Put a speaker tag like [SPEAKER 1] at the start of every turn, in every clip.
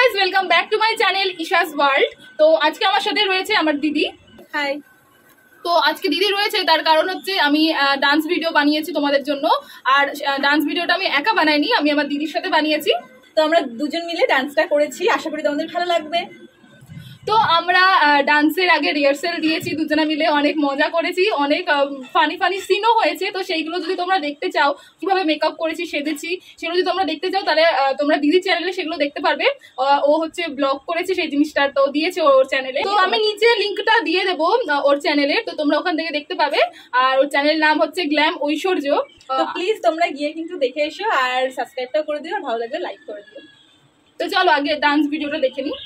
[SPEAKER 1] Guys, welcome back to my channel Isha's world. তো আজকে আমার সাথে রয়েছে আমার দিদি।
[SPEAKER 2] হাই।
[SPEAKER 1] তো আজকে দিদি রয়েছে, তার কারণ হচ্ছে আমি ডান্স ভিডিও বানিয়েছি তোমাদের জন্য। আর ডান্স ভিডিওটা আমি একা বানাইনি, আমি আমার দিদির সাথে বানিয়েছি।
[SPEAKER 2] তো আমরা দুজন মিলে ডান্সটা করেছি, আশা করি তোমাদের ভালো লাগবে।
[SPEAKER 1] তো আমরা ডান্সের আগে রিহার্সেল দিয়েছি দুজনে মিলে, অনেক মজা করেছি, অনেক ফানি ফানি সিনও হয়েছে। তো সেইগুলো যদি তোমরা দেখতে চাও, কিভাবে মেকআপ করেছি সেজেছি, সেগুলো যদি তোমরা দেখতে চাও তাহলে তোমরা দিদির চ্যানেলে সেগুলো দেখতে পারবে। ও হচ্ছে ব্লগ করেছে সেই জিনিসটা, তো দিয়েছে ওর চ্যানেলে। তো আমি নিচে লিঙ্কটা দিয়ে দেবো ওর চ্যানেলে, তো তোমরা ওখান থেকে দেখতে পাবে। আর ওর চ্যানেলের নাম হচ্ছে গ্ল্যাম ঐশ্বর্য।
[SPEAKER 2] তো প্লিজ তোমরা গিয়ে কিন্তু দেখে এসো, আর সাবস্ক্রাইবটাও করে দিও, আর ভালো লাগলে লাইক করে দিও।
[SPEAKER 1] তো চলো আগে ডান্স ভিডিওটা দেখে নিই।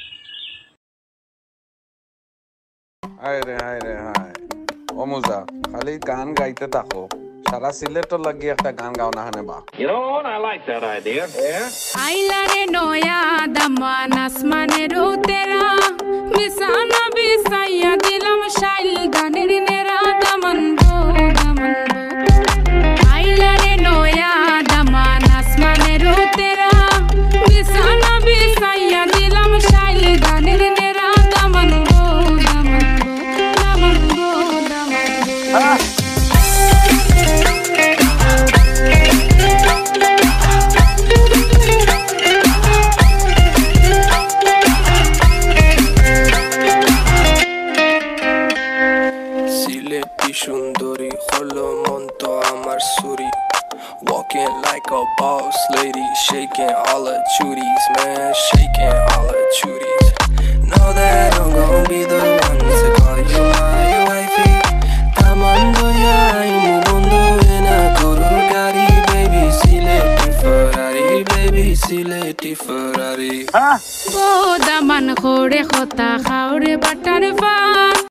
[SPEAKER 3] হায় রে হায় রে হায়, ও মুজা খালি গান গাইতে থাকো, সারা সিলেটর লাগি একটা গান গাও না হানে বা।
[SPEAKER 4] You know what? I like that idea. Yeah.
[SPEAKER 5] আইলারে নয়া দামান আসমানের উতেরা মিশানা বিসাইয়া দিলাম শাইল গানের নেরা দামান গো দামান আইলারে নয়া দামান আসমানের উতেরা মিশানা বিসাইয়া দিলাম শাইল গানের নেরা দামান গো দামান দামান গো দামান
[SPEAKER 6] সুন্দরী হলো মন তো আমার সুরি, walking like a boss lady, shaking all her chuties, man, shaking all her chuties. Know that I'm gonna be the one to call you my wifey. Tamando ya imu bondo ena guru gari, baby sileti Ferrari, baby sileti Ferrari.
[SPEAKER 5] O Daman খোড়ে খতা খাওরে butter পা